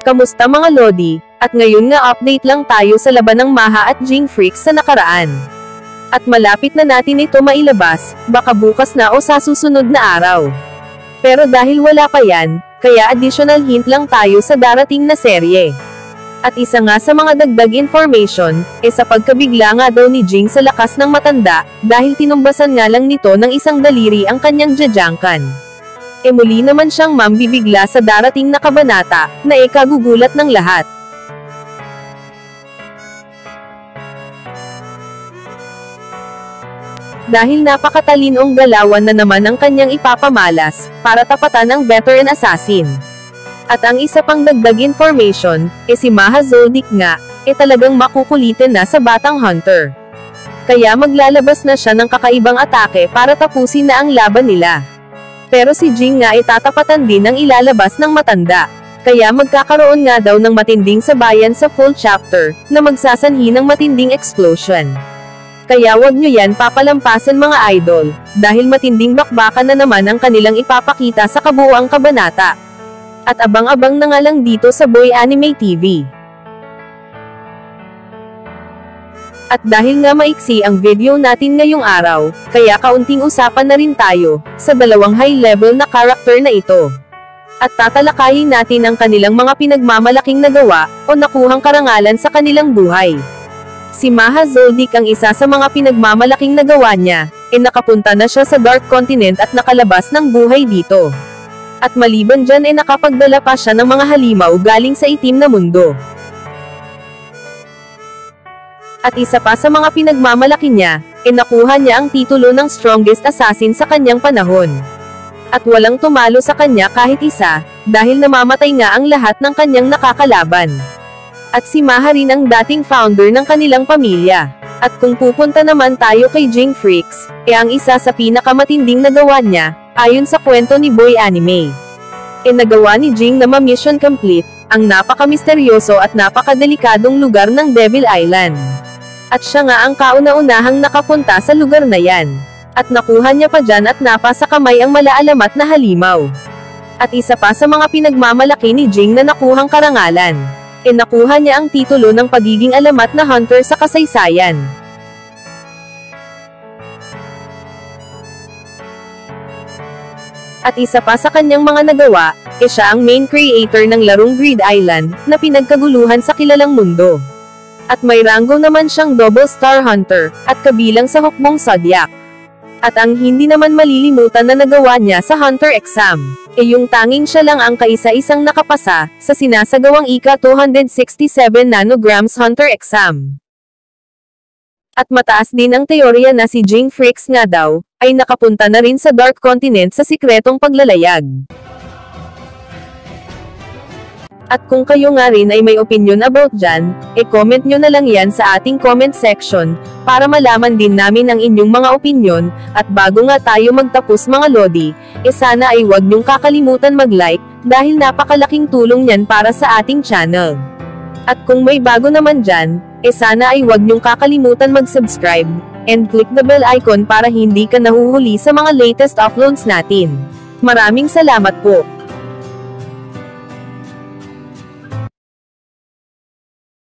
Kamusta mga Lodi? At ngayon nga update lang tayo sa laban ng Maha at Jing Freaks sa nakaraan. At malapit na natin ito mailabas, baka bukas na o sa susunod na araw. Pero dahil wala pa yan, kaya additional hint lang tayo sa darating na serye. At isa nga sa mga dagdag information, sa pagkabigla nga daw ni Jing sa lakas ng matanda, dahil tinumbasan nga lang nito ng isang daliri ang kanyang jajangkan. Muli naman siyang mambibigla sa darating na kabanata, na kagugulat ng lahat. Dahil napakatalinong galawan na naman ang kanyang ipapamalas, para tapatan ang veteran assassin. At ang isa pang dagdag information, si Maha Zoldyck nga, talagang makukulitin na sa batang hunter. Kaya maglalabas na siya ng kakaibang atake para tapusin na ang laban nila. Pero si Jing nga itatapatan din ang ilalabas ng matanda. Kaya magkakaroon nga daw ng matinding sabayan sa full chapter, na magsasanhi ng matinding explosion. Kaya wag nyo yan papalampasan mga idol, dahil matinding bakbakan na naman ang kanilang ipapakita sa kabuuang kabanata. At abang-abang na nga lang dito sa Boy Anime TV. At dahil nga maiksi ang video natin ngayong araw, kaya kaunting usapan na rin tayo, sa dalawang high-level na karakter na ito. At tatalakayin natin ang kanilang mga pinagmamalaking nagawa, o nakuhang karangalan sa kanilang buhay. Si Maha Zoldyck ang isa sa mga pinagmamalaking nagawa niya, nakapunta na siya sa Dark Continent at nakalabas ng buhay dito. At maliban dyan nakapagdala pa siya ng mga halimaw galing sa itim na mundo. At isa pa sa mga pinagmamalaki niya, nakuha niya ang titulo ng strongest assassin sa kanyang panahon. At walang tumalo sa kanya kahit isa, dahil namamatay nga ang lahat ng kanyang nakakalaban. At si Maha rin ang dating founder ng kanilang pamilya. At kung pupunta naman tayo kay Jing Freaks, ang isa sa pinakamatinding nagawa niya, ayon sa kwento ni Boy Anime. Nagawa ni Jing na ma-mission complete, ang napaka-misteryoso at napakadelikadong lugar ng Devil Island. At siya nga ang kauna-unahang nakapunta sa lugar na yan. At nakuha niya pa dyan at napa sa kamay ang malaalamat na halimaw. At isa pa sa mga pinagmamalaki ni Jing na nakuhang karangalan, nakuha niya ang titulo ng pagiging alamat na hunter sa kasaysayan. At isa pa sa kanyang mga nagawa, siya ang main creator ng larong Grid Island, na pinagkaguluhan sa kilalang mundo. At may ranggo naman siyang Double Star Hunter, at kabilang sa hukbong Zodiac. At ang hindi naman malilimutan na nagawa niya sa Hunter exam, yung tanging siya lang ang kaisa-isang nakapasa, sa sinasagawang ika 267 nanograms Hunter exam. At mataas din ang teorya na si Jing Freaks nga daw, ay nakapunta na rin sa Dark Continent sa sikretong paglalayag. At kung kayo nga rin ay may opinion about dyan, comment nyo na lang yan sa ating comment section, para malaman din namin ang inyong mga opinion. At bago nga tayo magtapos mga Lodi, sana ay huwag nyong kakalimutan mag-like, dahil napakalaking tulong yan para sa ating channel. At kung may bago naman dyan, sana ay huwag nyong kakalimutan mag-subscribe, and click the bell icon para hindi ka nahuhuli sa mga latest uploads natin. Maraming salamat po.